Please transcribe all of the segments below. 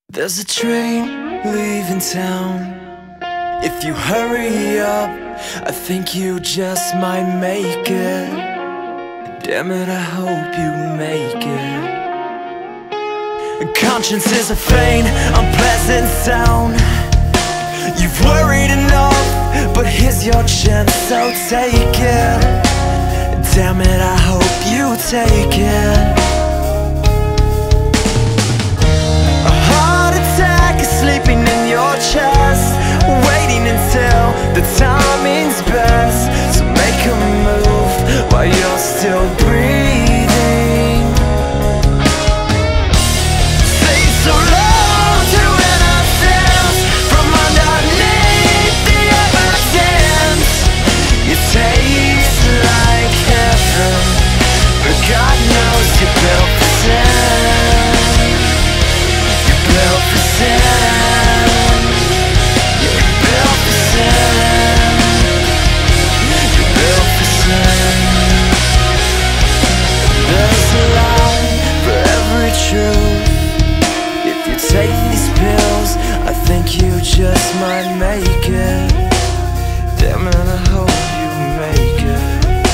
There's a train leaving town. If you hurry up, I think you just might make it. Damn it, I hope you make it. Conscience is a faint, unpleasant sound. You've worried enough, but here's your chance, so take it. Damn it, I hope you take it. A heart attack is sleeping in your chest, waiting until the timing's best. So make a move while you're still breathing. Say so long to innocence from underneath the evidence. You taste like heaven, but God knows you're built for sin. You're built for sin. You're built for sin. You're built for sin. There's a lie for every truth. If you take these pills, I think you just might make it. Damn it, I hope you make it.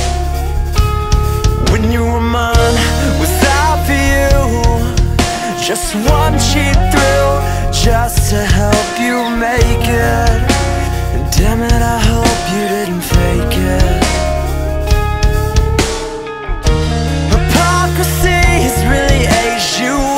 When you were mine, was out for you. Just one cheap thrill, just to help you make it. And damn it, I hope you didn't fake it. Hypocrisy has really aged you